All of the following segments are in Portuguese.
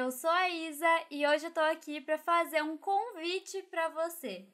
eu sou a Isa e hoje eu tô aqui pra fazer um convite pra você.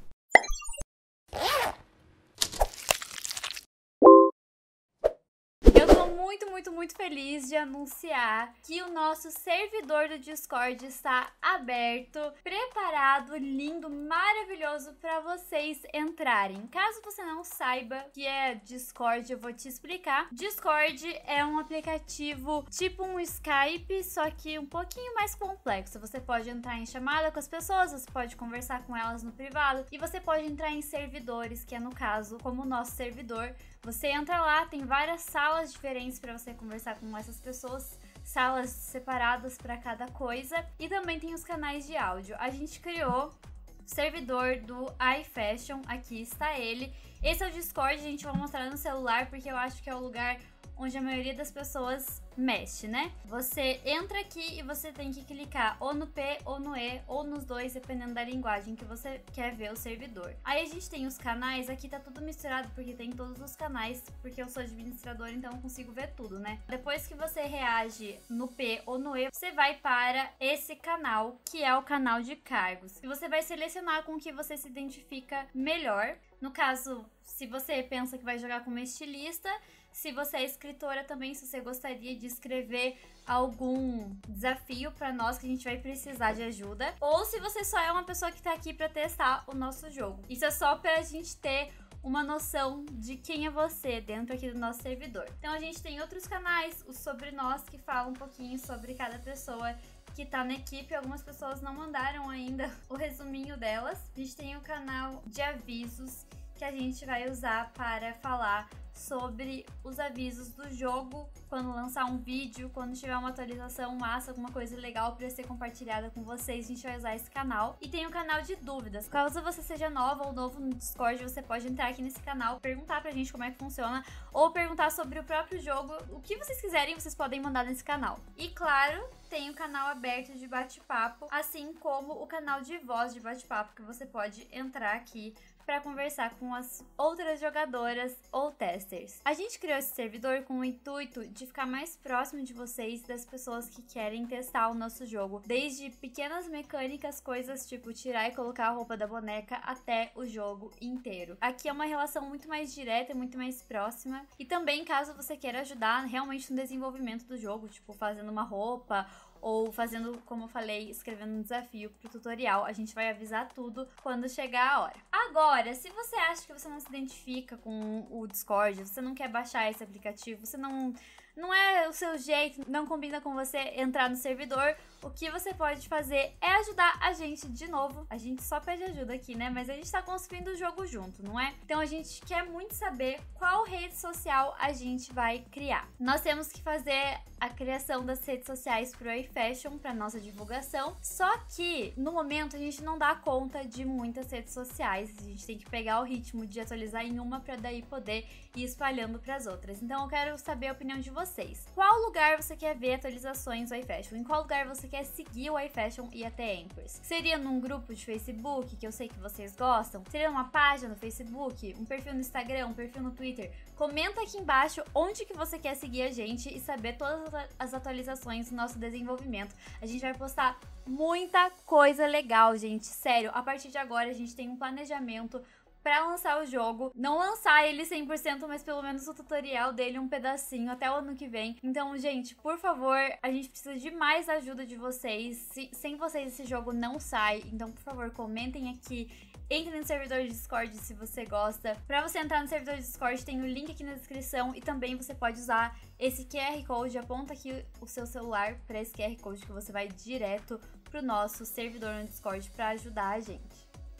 Eu tô muito feliz de anunciar que o nosso servidor do Discord está aberto, preparado, lindo, maravilhoso para vocês entrarem. Caso você não saiba o que é Discord, eu vou te explicar. Discord é um aplicativo tipo um Skype, só que um pouquinho mais complexo. Você pode entrar em chamada com as pessoas, você pode conversar com elas no privado e você pode entrar em servidores, que é no caso como o nosso servidor. Você entra lá, tem várias salas diferentes para você conversar com essas pessoas, salas separadas para cada coisa, e também tem os canais de áudio. A gente criou o servidor do iFashion, aqui está ele. Esse é o Discord, a gente vai mostrar no celular porque eu acho que é o lugar onde a maioria das pessoas mexe, né? Você entra aqui e você tem que clicar ou no P ou no E ou nos dois, dependendo da linguagem que você quer ver o servidor. Aí a gente tem os canais, aqui tá tudo misturado porque tem todos os canais, porque eu sou administradora, então eu consigo ver tudo, né? Depois que você reage no P ou no E, você vai para esse canal, que é o canal de cargos. E você vai selecionar com o que você se identifica melhor. No caso, se você pensa que vai jogar como estilista, se você é escritora também, se você gostaria de escrever algum desafio para nós que a gente vai precisar de ajuda, ou se você só é uma pessoa que tá aqui para testar o nosso jogo. Isso é só pra gente ter uma noção de quem é você dentro aqui do nosso servidor. Então a gente tem outros canais, o Sobre Nós, que fala um pouquinho sobre cada pessoa que tá na equipe. Algumas pessoas não mandaram ainda o resuminho delas. A gente tem o canal de avisos, que a gente vai usar para falar sobre os avisos do jogo, quando lançar um vídeo, quando tiver uma atualização massa, alguma coisa legal para ser compartilhada com vocês, a gente vai usar esse canal. E tem o canal de dúvidas. Caso você seja nova ou novo no Discord, você pode entrar aqui nesse canal, perguntar pra gente como é que funciona, ou perguntar sobre o próprio jogo. O que vocês quiserem, vocês podem mandar nesse canal. E claro, tem o canal aberto de bate-papo, assim como o canal de voz de bate-papo, que você pode entrar aqui para conversar com as outras jogadoras ou testers. A gente criou esse servidor com o intuito de ficar mais próximo de vocês, das pessoas que querem testar o nosso jogo, desde pequenas mecânicas, coisas tipo tirar e colocar a roupa da boneca, até o jogo inteiro. Aqui é uma relação muito mais direta, muito mais próxima, e também caso você queira ajudar realmente no desenvolvimento do jogo, tipo fazendo uma roupa, ou fazendo, como eu falei, escrevendo um desafio pro tutorial, a gente vai avisar tudo quando chegar a hora. Agora, se você acha que você não se identifica com o Discord, você não quer baixar esse aplicativo, você não é o seu jeito, não combina com você entrar no servidor, o que você pode fazer é ajudar a gente de novo. A gente só pede ajuda aqui, né? Mas a gente tá construindo o jogo junto, não é? Então a gente quer muito saber qual rede social a gente vai criar. Nós temos que fazer a criação das redes sociais pro iFashion, para nossa divulgação. Só que, no momento, a gente não dá conta de muitas redes sociais. A gente tem que pegar o ritmo de atualizar em uma para daí poder ir espalhando para as outras. Então eu quero saber a opinião de vocês. Qual lugar você quer ver atualizações do iFashion? Em qual lugar você quer seguir o iFashion e até Anchors? Seria num grupo de Facebook, que eu sei que vocês gostam? Seria numa página no Facebook? Um perfil no Instagram? Um perfil no Twitter? Comenta aqui embaixo onde que você quer seguir a gente e saber todas as atualizações do nosso desenvolvimento. A gente vai postar muita coisa legal, gente. Sério, a partir de agora a gente tem um planejamento para lançar o jogo, não lançar ele 100%, mas pelo menos o tutorial dele um pedacinho até o ano que vem. Então, gente, por favor, a gente precisa de mais ajuda de vocês. Sem vocês esse jogo não sai. Então, por favor, comentem aqui. Entre no servidor de Discord se você gosta. Para você entrar no servidor de Discord, tem o link aqui na descrição. E também você pode usar esse QR Code. Aponta aqui o seu celular para esse QR Code que você vai direto pro nosso servidor no Discord para ajudar a gente.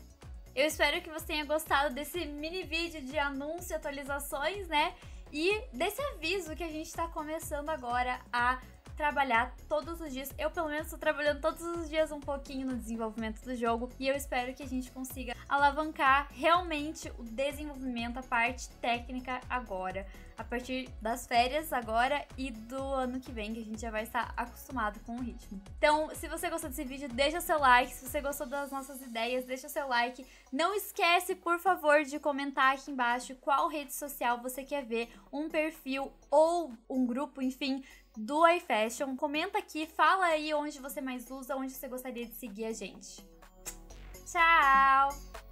Eu espero que você tenha gostado desse mini vídeo de anúncio e atualizações, né? E desse aviso que a gente tá começando agora a trabalhar todos os dias. Eu, pelo menos, tô trabalhando todos os dias um pouquinho no desenvolvimento do jogo. E eu espero que a gente consiga alavancar realmente o desenvolvimento, a parte técnica agora. A partir das férias agora e do ano que vem, que a gente já vai estar acostumado com o ritmo. Então, se você gostou desse vídeo, deixa seu like. Se você gostou das nossas ideias, deixa seu like. Não esquece, por favor, de comentar aqui embaixo qual rede social você quer ver, um perfil ou um grupo, enfim, do iFashion. Comenta aqui, fala aí onde você mais usa, onde você gostaria de seguir a gente. Tchau!